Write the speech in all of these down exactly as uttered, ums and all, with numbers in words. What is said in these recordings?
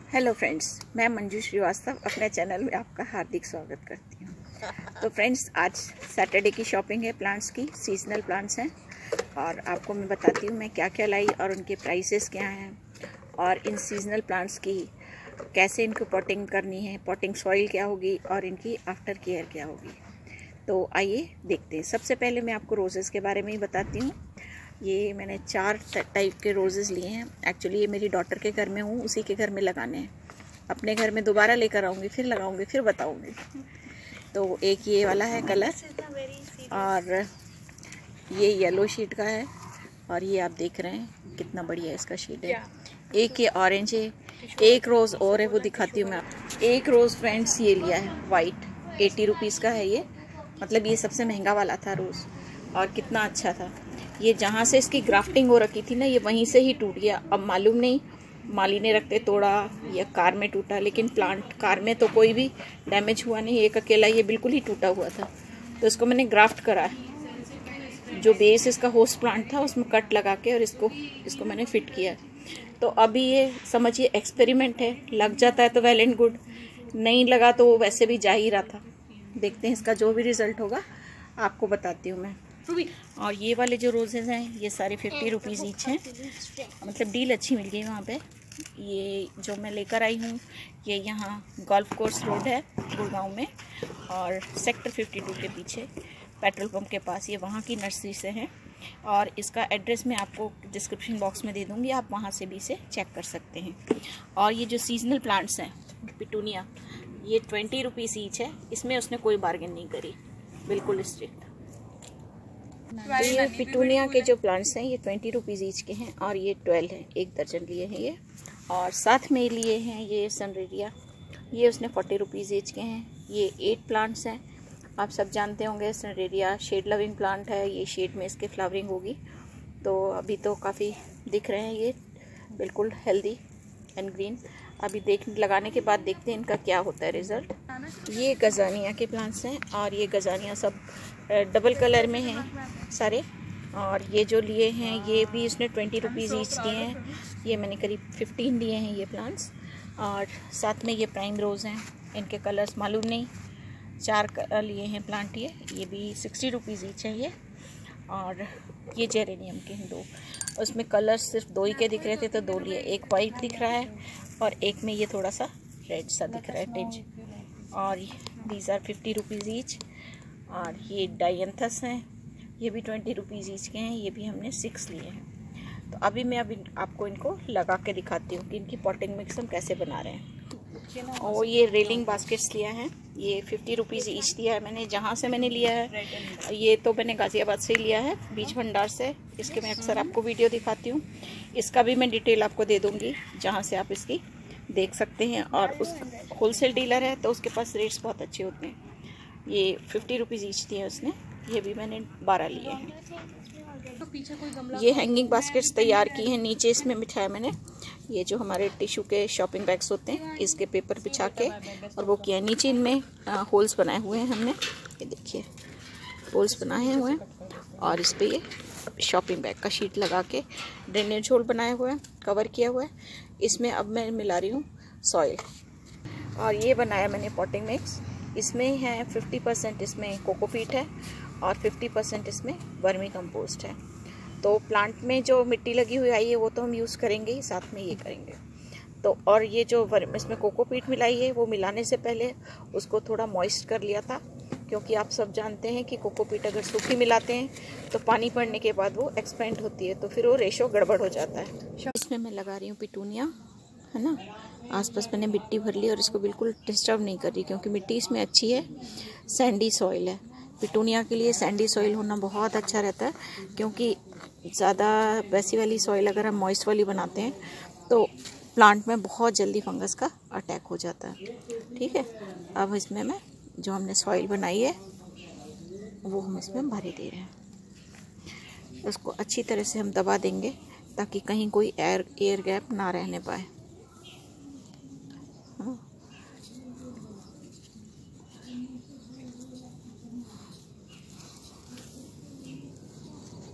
Hello friends, मैं मंजू श्रीवास्तव अपने channel में आपका हार्दिक स्वागत करती हूँ। तो फ्रेंड्स, आज सैटरडे की शॉपिंग है प्लांट्स की, सीजनल प्लांट्स हैं और आपको मैं बताती हूँ मैं क्या क्या लाई और उनके प्राइसेस क्या हैं और इन सीजनल प्लांट्स की कैसे इनको पॉटिंग करनी है, पॉटिंग सॉइल क्या होगी और इनकी आफ्टर केयर क्या होगी। तो आइए देखते हैं। सबसे पहले मैं आपको रोज़ेज़ के बारे में ही बताती हूँ। ये मैंने चार टाइप के रोज़ेज़ लिए हैं। एक्चुअली ये मेरी डॉटर के घर में हूँ, उसी के घर में लगाने हैं। अपने घर में दोबारा लेकर आऊँगी, फिर लगाऊँगी, फिर बताऊँगी। तो एक ये वाला है कलर और ये येलो शेड का है और ये आप देख रहे हैं कितना बढ़िया इसका शेड है। एक ये ऑरेंज है, एक रोज़ और है, वो दिखाती हूँ मैं आपको। एक रोज़ फ्रेंड्स ये लिया है वाइट, एटी रुपीज़ का है ये, मतलब ये सबसे महंगा वाला था रोज़ और कितना अच्छा था। ये जहाँ से इसकी ग्राफ्टिंग हो रखी थी ना, ये वहीं से ही टूट गया। अब मालूम नहीं माली ने रखते तोड़ा या कार में टूटा, लेकिन प्लांट कार में तो कोई भी डैमेज हुआ नहीं, एक अकेला ये बिल्कुल ही टूटा हुआ था। तो इसको मैंने ग्राफ्ट करा, जो बेस इसका होस्ट प्लांट था उसमें कट लगा के और इसको इसको मैंने फिट किया। तो अभी ये समझिए एक्सपेरिमेंट है, लग जाता है तो वेल एंड गुड, नहीं लगा तो वो वैसे भी जा ही रहा था। देखते हैं इसका जो भी रिज़ल्ट होगा आपको बताती हूँ मैं। और ये वाले जो रोजेज़ हैं ये सारे फिफ्टी रुपीज़ ईच हैं, मतलब डील अच्छी मिल गई वहाँ पे। ये जो मैं लेकर आई हूँ ये यहाँ गोल्फ कोर्स रोड है गुड़गांव में और सेक्टर फिफ्टी टू के पीछे पेट्रोल पंप के पास, ये वहाँ की नर्सरी से हैं और इसका एड्रेस मैं आपको डिस्क्रिप्शन बॉक्स में दे दूँगी, आप वहाँ से भी इसे चेक कर सकते हैं। और ये जो सीजनल प्लांट्स हैं पिटूनिया, ये ट्वेंटी रुपीज़ ईच है, इसमें उसने कोई बार्गेन नहीं करी, बिल्कुल स्ट्रिक्ट। ये पिटूनिया के जो प्लांट्स हैं ये ट्वेंटी रुपीज़ ईच के हैं और ये ट्वेल्व हैं, एक दर्जन लिए हैं ये। और साथ में लिए हैं ये सनरेरिया, ये उसने फोर्टी रुपीज़ ईच के हैं। ये एट प्लांट्स हैं, आप सब जानते होंगे सनरेरिया शेड लविंग प्लांट है, ये शेड में इसके फ्लावरिंग होगी। तो अभी तो काफ़ी दिख रहे हैं ये, बिल्कुल हेल्दी एंड ग्रीन। अभी देख लगाने के बाद देखते हैं इनका क्या होता है रिज़ल्ट। ये गजानिया के प्लांट्स हैं और ये गजानिया सब डबल कलर में हैं सारे। और ये जो लिए हैं ये भी इसने ट्वेंटी रुपीज़ ईच दिए हैं, ये मैंने करीब फिफ्टीन दिए हैं ये प्लांट्स। और साथ में ये प्राइम रोज़ हैं, इनके कलर्स मालूम नहीं, चार लिए हैं प्लांट ये ये भी सिक्सटी रुपीज़ ईच है ये। और ये जेरेनियम के हैं दो, उसमें कलर्स सिर्फ दो ही के दिख रहे थे तो दो लिए, एक वाइट दिख रहा है और एक में ये थोड़ा सा रेड सा दिख रहा है टिंज। और these are fifty rupees each. और ये डायंथस हैं, ये भी ट्वेंटी रुपीज़ ईच के हैं, ये भी हमने सिक्स लिए हैं। तो अभी मैं अभी आपको इनको लगा के दिखाती हूँ कि इनकी पॉटिंग मिक्स हम कैसे बना रहे हैं। और ये रेलिंग बास्केट्स लिया है, ये फिफ्टी रुपीज़ ईच दिया है मैंने। जहाँ से मैंने लिया है ये तो मैंने गाज़ियाबाद से ही लिया है, बीज भंडार से। इसके मैं अक्सर आपको वीडियो दिखाती हूँ, इसका भी मैं डिटेल आपको दे दूँगी जहाँ से आप इसकी देख सकते हैं। और उस होलसेल डीलर है तो उसके पास रेट्स बहुत अच्छे होते हैं। ये फिफ्टी रुपीज़ ईच दिए उसने, ये भी मैंने बारह लिए हैं। ये हैंगिंग बास्केट्स तैयार की हैं, नीचे इसमें बिछाया मैंने ये जो हमारे टिश्यू के शॉपिंग बैग्स होते हैं, इसके पेपर बिछा के और वो किया। नीचे इनमें होल्स बनाए हुए हैं हमने, ये देखिए होल्स बनाए हुए हैं और इस पर ये शॉपिंग बैग का शीट लगा के ड्रेनेज होल बनाए हुए हैं, कवर किया हुआ है। इसमें अब मैं मिला रही हूँ सॉइल और ये बनाया मैंने पॉटिंग मिक्स। इसमें है फिफ्टी परसेंट इसमें कोकोपीट है और फिफ्टी परसेंट इसमें वर्मी कंपोस्ट है। तो प्लांट में जो मिट्टी लगी हुई आई है वो तो हम यूज़ करेंगे ही, साथ में ये करेंगे। तो और ये जो वर्म इसमें कोकोपीट मिलाई है वो मिलाने से पहले उसको थोड़ा मॉइस्ट कर लिया था, क्योंकि आप सब जानते हैं कि कोकोपीट अगर सूखी मिलाते हैं तो पानी पड़ने के बाद वो एक्सपेंड होती है, तो फिर वो रेशो गड़बड़ हो जाता है। इसमें मैं लगा रही हूँ पिटूनिया, है ना। आसपास मैंने मिट्टी भर ली और इसको बिल्कुल डिस्टर्ब नहीं कर रही, क्योंकि मिट्टी इसमें अच्छी है, सैंडी सॉइल है। पिटूनिया के लिए सैंडी सॉइल होना बहुत अच्छा रहता है, क्योंकि ज़्यादा वैसी वाली सॉइल अगर हम मॉइस्ट वाली बनाते हैं तो प्लांट में बहुत जल्दी फंगस का अटैक हो जाता है। ठीक है, अब इसमें मैं जो हमने सॉइल बनाई है वो हम इसमें भरे दे रहे हैं। उसको अच्छी तरह से हम दबा देंगे ताकि कहीं कोई एयर एयर गैप ना रहने पाए। हाँ।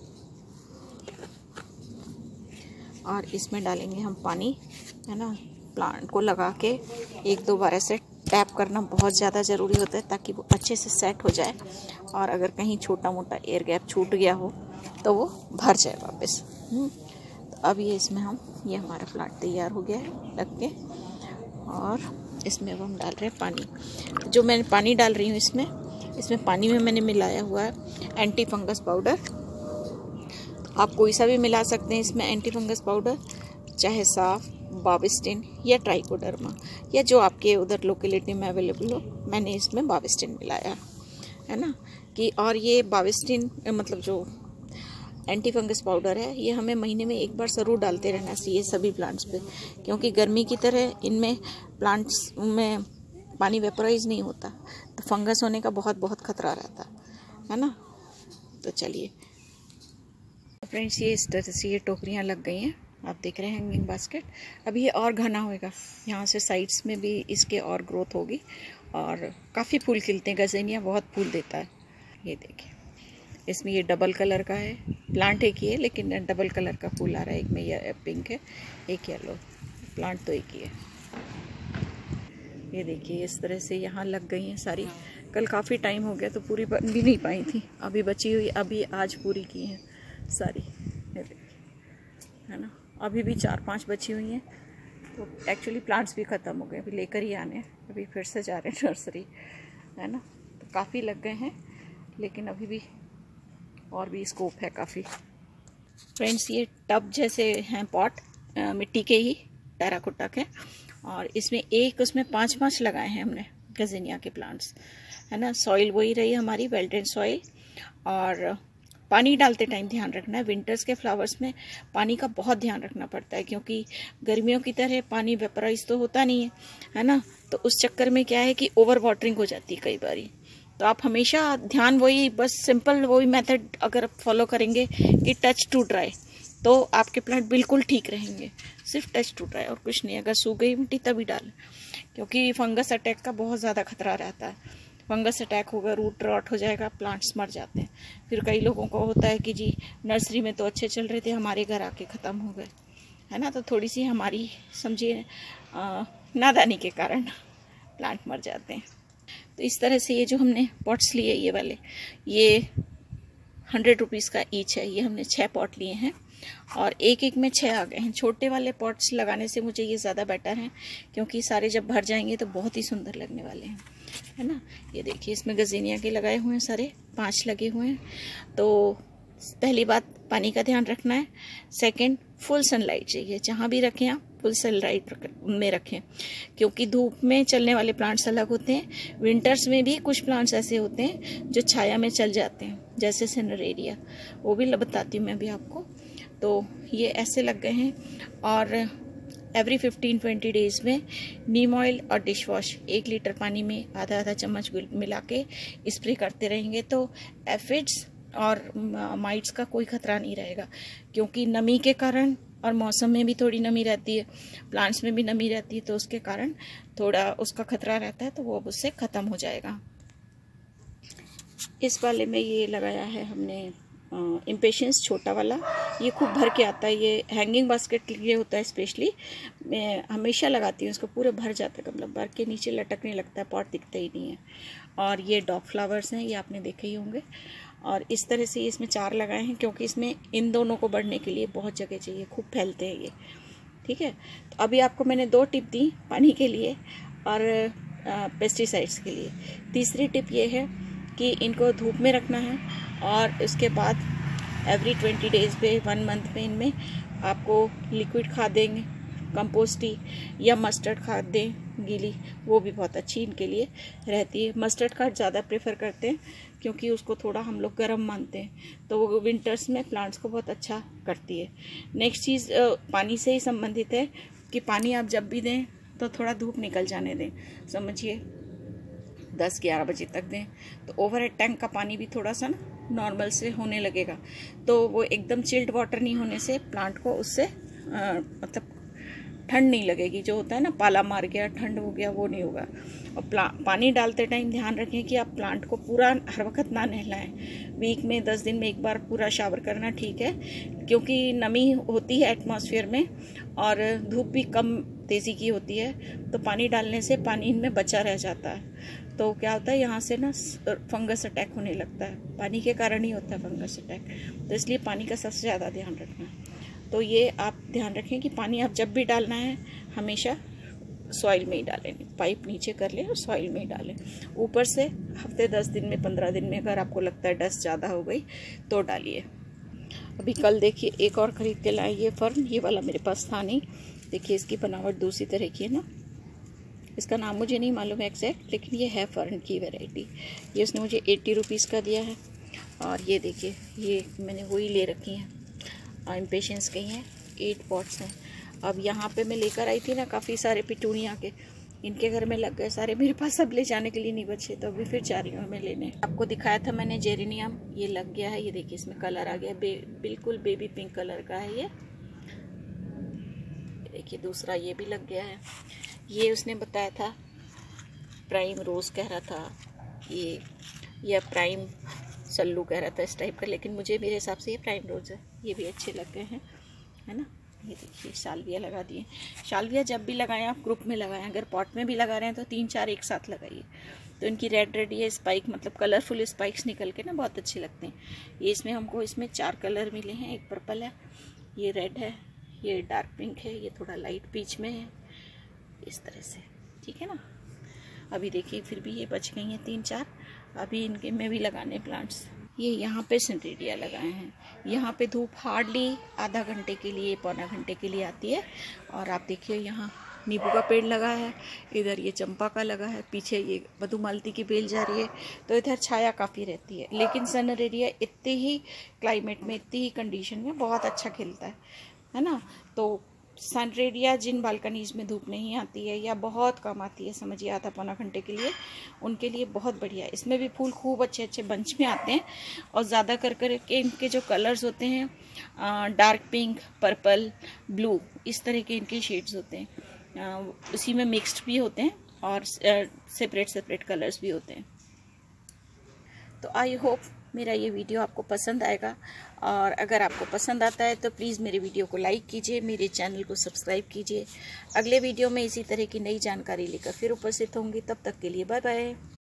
और इसमें डालेंगे हम पानी, है ना, प्लांट को लगा के एक दो बार ऐसे टैप करना बहुत ज़्यादा ज़रूरी होता है ताकि वो अच्छे से सेट हो जाए, और अगर कहीं छोटा मोटा एयर गैप छूट गया हो तो वो भर जाए वापस। तो अब ये इसमें हम ये हमारा प्लांट तैयार हो गया है लग के, और इसमें अब हम डाल रहे हैं पानी। जो मैं पानी डाल रही हूँ इसमें इसमें पानी में मैंने मिलाया हुआ है एंटी फंगस पाउडर। आप कोई सा भी मिला सकते हैं इसमें एंटी फंगस पाउडर, चाहे साफ, बाविस्टिन या ट्राइकोडर्मा, या जो आपके उधर लोकेलिटी में अवेलेबल हो। मैंने इसमें बाविस्टिन मिलाया है ना कि, और ये बाविस्टिन मतलब जो एंटी फंगस पाउडर है ये हमें महीने में एक बार ज़रूर डालते रहना चाहिए सभी प्लांट्स पे, क्योंकि गर्मी की तरह इनमें प्लांट्स में पानी वेपराइज नहीं होता तो फंगस होने का बहुत बहुत खतरा रहता है ना। तो चलिए फ्रेंड्स, ये इस तरह से ये टोकरियाँ लग गई हैं, आप देख रहे हैं हैंगिंग बास्केट। अभी ये और घना होएगा, यहाँ से साइड्स में भी इसके और ग्रोथ होगी, और काफ़ी फूल खिलते हैं। गजेनिया बहुत फूल देता है। ये देखिए इसमें ये डबल कलर का है, प्लांट एक ही है लेकिन डबल कलर का फूल आ रहा है। एक में ये पिंक है, एक येलो, प्लांट तो एक ही है। ये देखिए इस तरह से यहाँ लग गई हैं सारी। कल काफ़ी टाइम हो गया तो पूरी बन भी नहीं पाई थी, अभी बची हुई अभी आज पूरी की हैं सारी। ये देखिए है ना, अभी भी चार पांच बची हुई हैं। तो एक्चुअली प्लांट्स भी ख़त्म हो गए, अभी लेकर ही आने, अभी फिर से जा रहे हैं नर्सरी, है ना। तो काफ़ी लग गए हैं लेकिन अभी भी और भी स्कोप है काफ़ी। फ्रेंड्स, ये टब जैसे हैं पॉट, मिट्टी के ही टेराकोटा के, और इसमें एक उसमें पांच पांच लगाए हैं हमने गजेनिया के प्लांट्स, है ना। सॉइल वही रही हमारी वेल ड्रेन सॉइल, और पानी डालते टाइम ध्यान रखना है। विंटर्स के फ्लावर्स में पानी का बहुत ध्यान रखना पड़ता है, क्योंकि गर्मियों की तरह पानी वेपराइज तो होता नहीं है, है ना। तो उस चक्कर में क्या है कि ओवर वाटरिंग हो जाती है कई बारी। तो आप हमेशा ध्यान वही, बस सिंपल वही मेथड अगर आप फॉलो करेंगे कि टच टू ड्राई, तो आपके प्लांट बिल्कुल ठीक रहेंगे। सिर्फ टच टू ड्राई और कुछ नहीं। अगर सूख गई मिट्टी तभी डालें, क्योंकि फंगस अटैक का बहुत ज़्यादा खतरा रहता है। फंगस अटैक होगा, रूट रॉट हो जाएगा, प्लांट्स मर जाते हैं। फिर कई लोगों को होता है कि जी नर्सरी में तो अच्छे चल रहे थे, हमारे घर आके ख़त्म हो गए, है ना। तो थोड़ी सी हमारी समझिए नादानी के कारण प्लांट मर जाते हैं। तो इस तरह से ये जो हमने पॉट्स लिए ये वाले, ये हंड्रेड रुपीज़ का ईच है। ये हमने छः पॉट लिए हैं और एक एक में छः आ गए हैं। छोटे वाले पॉट्स लगाने से मुझे ये ज़्यादा बेटर हैं, क्योंकि सारे जब भर जाएंगे तो बहुत ही सुंदर लगने वाले हैं, है ना। ये देखिए इसमें गजेनिया के लगाए हुए हैं, सारे पांच लगे हुए हैं। तो पहली बात पानी का ध्यान रखना है। सेकंड, फुल सनलाइट चाहिए, जहाँ भी रखें आप फुल सनलाइट में रखें, क्योंकि धूप में चलने वाले प्लांट्स अलग होते हैं। विंटर्स में भी कुछ प्लांट्स ऐसे होते हैं जो छाया में चल जाते हैं, जैसे सिनरेरिया, वो भी बताती हूँ मैं भी आपको। तो ये ऐसे लग गए हैं, और एवरी फिफ्टीन ट्वेंटी डेज में नीम ऑयल और डिश वॉश एक लीटर पानी में आधा आधा चम्मच मिला के स्प्रे करते रहेंगे, तो एफिड्स और माइट्स का कोई खतरा नहीं रहेगा। क्योंकि नमी के कारण, और मौसम में भी थोड़ी नमी रहती है, प्लांट्स में भी नमी रहती है, तो उसके कारण थोड़ा उसका खतरा रहता है, तो वो अब उससे ख़त्म हो जाएगा। इस वाले में ये लगाया है हमने इम्पेशंस छोटा वाला, ये खूब भर के आता है। ये हैंगिंग बास्केट के लिए होता है स्पेशली, मैं हमेशा लगाती हूँ इसको, पूरे भर जाता है गमला, भर के नीचे लटकने लगता है, पॉट दिखता ही नहीं है। और ये डॉग फ्लावर्स हैं, ये आपने देखे ही होंगे। और इस तरह से इसमें चार लगाए हैं, क्योंकि इसमें इन दोनों को बढ़ने के लिए बहुत जगह चाहिए, खूब फैलते हैं ये, ठीक है। तो अभी आपको मैंने दो टिप दी, पानी के लिए और पेस्टिसाइड्स के लिए। तीसरी टिप ये है कि इनको धूप में रखना है, और इसके बाद एवरी ट्वेंटी डेज़ पे, वन मंथ में इनमें आपको लिक्विड खाद देंगे, कंपोस्ट ही या मस्टर्ड खाद दें गीली, वो भी बहुत अच्छी इनके लिए रहती है। मस्टर्ड खाद ज़्यादा प्रेफर करते हैं, क्योंकि उसको थोड़ा हम लोग गर्म मानते हैं, तो वो विंटर्स में प्लांट्स को बहुत अच्छा करती है। नेक्स्ट चीज़ पानी से ही संबंधित है कि पानी आप जब भी दें तो थोड़ा धूप निकल जाने दें, समझिए दस ग्यारह बजे तक दें, तो ओवरहेड टैंक का पानी भी थोड़ा सा ना नॉर्मल से होने लगेगा। तो वो एकदम चिल्ड वाटर नहीं होने से प्लांट को उससे आ, मतलब ठंड नहीं लगेगी, जो होता है ना पाला मार गया, ठंड हो गया, वो नहीं होगा। और पानी डालते टाइम ध्यान रखें कि आप प्लांट को पूरा हर वक्त ना नहलाएं। वीक में दस दिन में एक बार पूरा शावर करना ठीक है, क्योंकि नमी होती है एटमॉस्फेयर में, और धूप भी कम तेज़ी की होती है तो पानी डालने से पानी इनमें बचा रह जाता है, तो क्या होता है यहाँ से ना फंगस अटैक होने लगता है। पानी के कारण ही होता है फंगस अटैक, तो इसलिए पानी का सबसे ज़्यादा ध्यान रखना। तो ये आप ध्यान रखें कि पानी आप जब भी डालना है हमेशा सॉइल में ही डालें, पाइप नीचे कर लें और सॉइल में ही डालें। ऊपर से हफ्ते दस दिन में पंद्रह दिन में अगर आपको लगता है डस्ट ज़्यादा हो गई तो डालिए। अभी कल देखिए एक और ख़रीद के लाए ये फर्न, ये वाला मेरे पास था नहीं। देखिए इसकी बनावट दूसरी तरह की है ना, इसका नाम मुझे नहीं मालूम है एग्जैक्ट, लेकिन ये है फर्न की वैरायटी। ये उसने मुझे एट्टी रुपीज़ का दिया है। और ये देखिए ये मैंने वही ले रखी हैं, इम्पेशंस की हैं, एट पॉट्स हैं। अब यहाँ पे मैं लेकर आई थी ना काफ़ी सारे पिटूनिया के, इनके घर में लग गए सारे, मेरे पास अब ले जाने के लिए नहीं बचे, तो अभी फिर जा रही हूँ मैं लेने। आपको दिखाया था मैंने जेरेनियम, ये लग गया है। ये देखिए इसमें कलर आ गया, बे, बिल्कुल बेबी पिंक कलर का है ये। देखिए दूसरा ये भी लग गया है। ये उसने बताया था प्राइम रोज़ कह रहा था ये, या प्राइम सल्लू कह रहा था इस टाइप का, लेकिन मुझे मेरे हिसाब से ये प्राइम रोज़ है। ये भी अच्छे लग गए हैं, है ना। ये देखिए सालविया लगा दिए। सालविया जब भी लगाएं आप ग्रुप में लगाएं, अगर पॉट में भी लगा रहे हैं तो तीन चार एक साथ लगाइए, तो इनकी रेड रेड ये स्पाइक मतलब कलरफुल स्पाइक्स निकल के ना बहुत अच्छे लगते हैं। ये इसमें हमको इसमें चार कलर मिले हैं, एक पर्पल है, ये रेड है, ये डार्क पिंक है, ये थोड़ा लाइट पीच में है, इस तरह से, ठीक है ना। अभी देखिए फिर भी ये बच गई हैं तीन चार, अभी इनके में भी लगाने प्लांट्स। ये यहाँ पे सेंटेरिया लगाए हैं। यहाँ पे धूप हार्डली आधा घंटे के लिए पौना घंटे के लिए आती है। और आप देखिए यहाँ नींबू का पेड़ लगा है, इधर ये चंपा का लगा है, पीछे ये मधुमालती की बेल जा रही है, तो इधर छाया काफ़ी रहती है। लेकिन सेंटेरिया इतने ही क्लाइमेट में, इतनी ही कंडीशन में बहुत अच्छा खिलता है, है ना। तो सेंटेरिया जिन बालकनीज में धूप नहीं आती है या बहुत कम आती है, समझिए आधा पौना घंटे के लिए, उनके लिए बहुत बढ़िया है। इसमें भी फूल खूब अच्छे अच्छे बंच में आते हैं, और ज़्यादा कर कर के इनके जो कलर्स होते हैं डार्क पिंक, पर्पल, ब्लू, इस तरह के इनके शेड्स होते हैं। आ, उसी में मिक्स्ड भी होते हैं और सेपरेट सेपरेट कलर्स भी होते हैं। तो आई होप मेरा ये वीडियो आपको पसंद आएगा, और अगर आपको पसंद आता है तो प्लीज़ मेरे वीडियो को लाइक कीजिए, मेरे चैनल को सब्सक्राइब कीजिए। अगले वीडियो में इसी तरह की नई जानकारी लेकर फिर उपस्थित होंगी, तब तक के लिए बाय बाय।